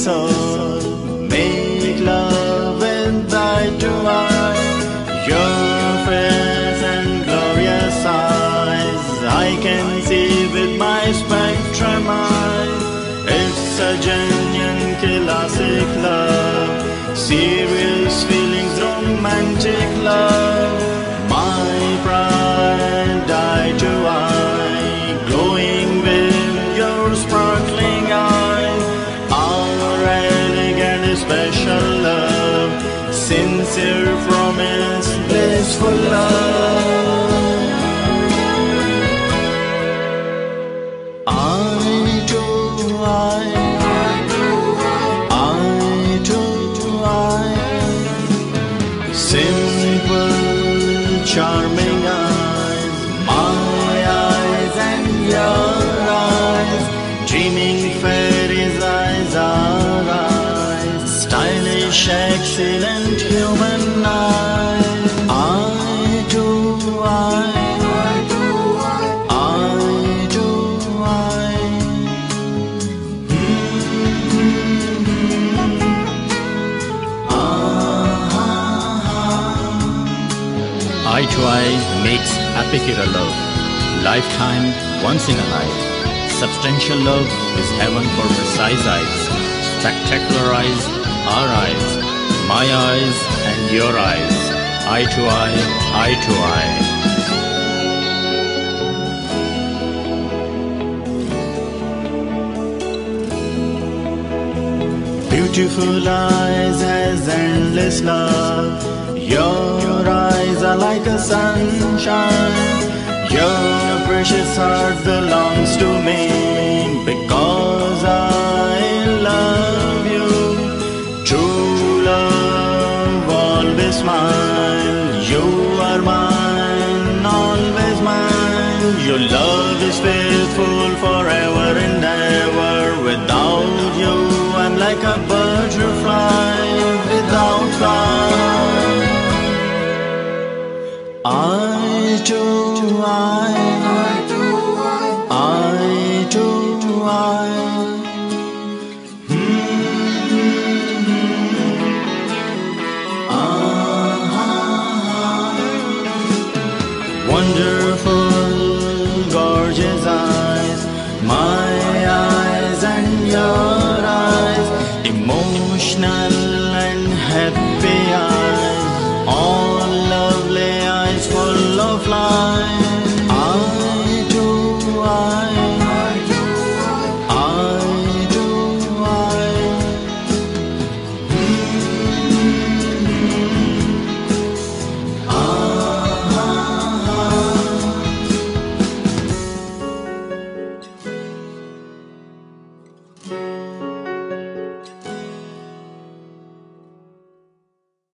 soul, make love with eye to eye. Your face and glorious eyes, I can see with my spectrum eye. It's a genuine classic love, serious feelings, romantic love. My pride, eye to eye, glowing with your sparkling eye. Our elegant special love, sincere promise, blissful love. Eye to eye, eye to eye, simple, charming eyes, my eyes and your eyes, dreaming fairies' eyes, our eyes, stylish, excellent human eyes. Eye to eye, eye to eye. Eye to eye makes happy kira love. Lifetime, once in a life. Substantial love is heaven for precise eyes. Spectacular eyes, our eyes, my eyes and your eyes. Eye to eye, eye to eye. Beautiful eyes has endless love. Your eyes are like a sunshine. Your precious heart belongs to me because I love you. True love always mine. You are mine, always mine. Your love is faithful forever and ever. Without you, I'm like a butterfly without flight. Eye to eye, eye to eye, eye to eye. Wonder